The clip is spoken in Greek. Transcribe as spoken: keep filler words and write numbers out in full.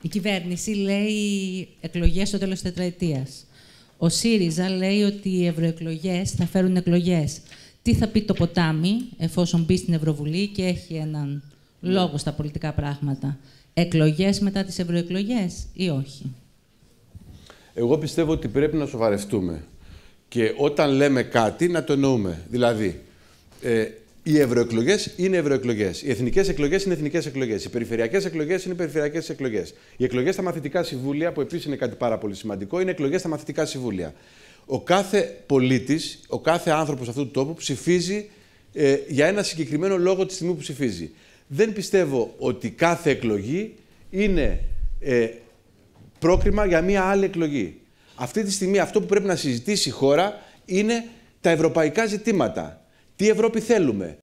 Η κυβέρνηση λέει εκλογές στο τέλος της τετραετίας. Ο ΣΥΡΙΖΑ λέει ότι οι ευρωεκλογές θα φέρουν εκλογές. Τι θα πει το ποτάμι, εφόσον μπει στην Ευρωβουλή και έχει έναν λόγο στα πολιτικά πράγματα? Εκλογές μετά τις ευρωεκλογές ή όχι? Εγώ πιστεύω ότι πρέπει να σοβαρευτούμε. Και όταν λέμε κάτι, να το εννοούμε. Δηλαδή, ε, οι ευρωεκλογές είναι ευρωεκλογές. Οι εθνικές εκλογές είναι εθνικές εκλογές. Οι περιφερειακές εκλογές είναι περιφερειακές εκλογές. Οι εκλογές στα μαθητικά συμβούλια, που επίσης είναι κάτι πάρα πολύ σημαντικό, είναι εκλογές στα μαθητικά συμβούλια. Ο κάθε πολίτης, ο κάθε άνθρωπος αυτού του τόπου ψηφίζει ε, για ένα συγκεκριμένο λόγο τη στιγμή που ψηφίζει. Δεν πιστεύω ότι κάθε εκλογή είναι ε, πρόκριμα για μία άλλη εκλογή. Αυτή τη στιγμή αυτό που πρέπει να συζητήσει η χώρα είναι τα ευρωπαϊκά ζητήματα. Τι Ευρώπη θέλουμε,